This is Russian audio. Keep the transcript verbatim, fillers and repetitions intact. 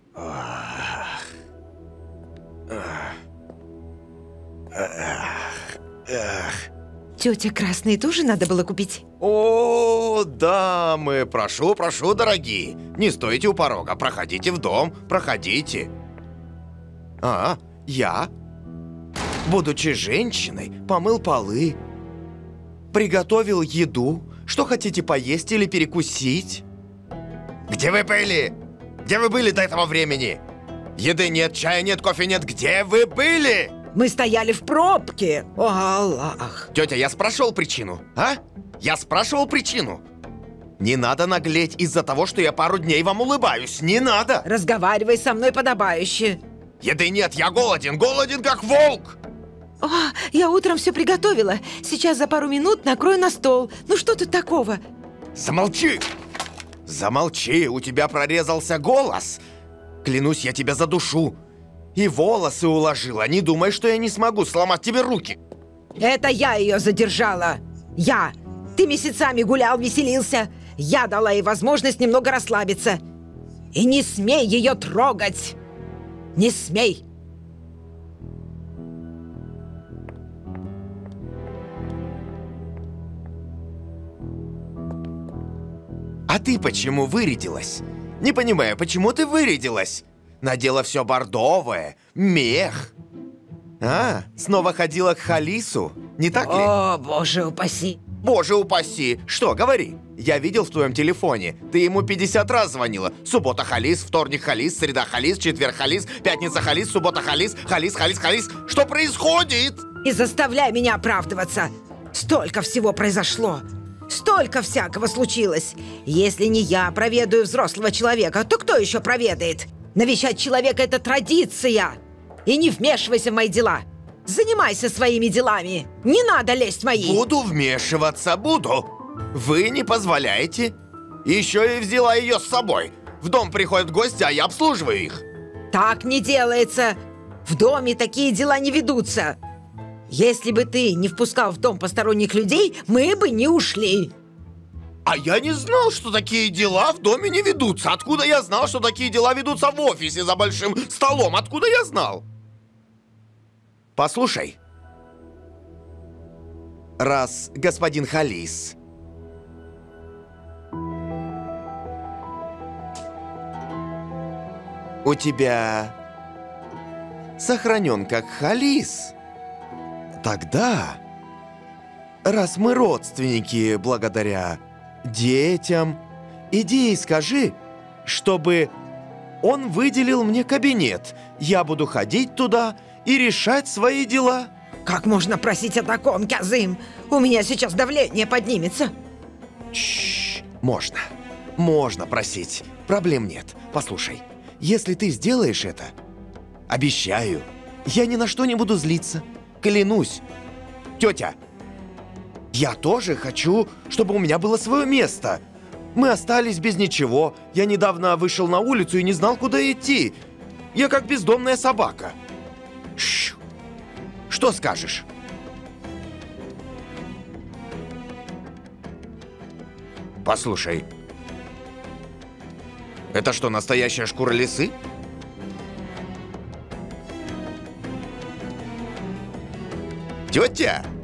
Ах. Ах. Ах. Ах. Тетя красные тоже надо было купить? О, дамы, прошу, прошу, дорогие. Не стойте у порога, проходите в дом, проходите. А, я, будучи женщиной, помыл полы, приготовил еду. Что хотите поесть или перекусить? Где вы были? Где вы были до этого времени? Еды нет, чая нет, кофе нет. Где вы были? Мы стояли в пробке. О, Аллах. Тетя, я спрашивал причину, а? Я спрашивал причину. Не надо наглеть из-за того, что я пару дней вам улыбаюсь. Не надо. Разговаривай со мной подобающе. Еды нет, я голоден. Голоден, как волк. О, я утром все приготовила. Сейчас за пару минут накрою на стол. Ну что тут такого? Замолчи. Замолчи, у тебя прорезался голос. Клянусь, я тебя задушу. И волосы уложила. Не думай, что я не смогу сломать тебе руки. Это я ее задержала. Я. Ты месяцами гулял, веселился. Я дала ей возможность немного расслабиться. И не смей ее трогать. Не смей. А ты почему вырядилась? Не понимаю, почему ты вырядилась? Надела все бордовое, мех. А, снова ходила к Халису, не так ли? О, боже упаси. Боже упаси! Что, говори? Я видел в твоем телефоне. Ты ему пятьдесят раз звонила. Суббота Халис, вторник Халис, среда Халис, четверг Халис, пятница Халис, суббота Халис, Халис, Халис, Халис. Что происходит? Не заставляй меня оправдываться. Столько всего произошло. Столько всякого случилось. Если не я проведаю взрослого человека, то кто еще проведает? Навещать человека – это традиция. И не вмешивайся в мои дела. Занимайся своими делами. Не надо лезть в мои. Буду вмешиваться, буду. Вы не позволяете. Еще и взяла ее с собой. В дом приходят гости, а я обслуживаю их. Так не делается. В доме такие дела не ведутся. Если бы ты не впускал в дом посторонних людей, мы бы не ушли. А я не знал, что такие дела в доме не ведутся. Откуда я знал, что такие дела ведутся в офисе за большим столом? Откуда я знал? Послушай. Раз господин Халис у тебя сохранен как Халис, тогда, раз мы родственники благодаря детям, иди и скажи, чтобы он выделил мне кабинет. Я буду ходить туда и решать свои дела. Как можно просить о таком, Казым? У меня сейчас давление поднимется. Чш, можно. Можно просить. Проблем нет. Послушай, если ты сделаешь это, обещаю, я ни на что не буду злиться. Клянусь. Тетя, я тоже хочу, чтобы у меня было свое место. Мы остались без ничего. Я недавно вышел на улицу и не знал, куда идти. Я как бездомная собака. Шш. Что скажешь? Послушай. Это что, настоящая шкура лисы? Тетя!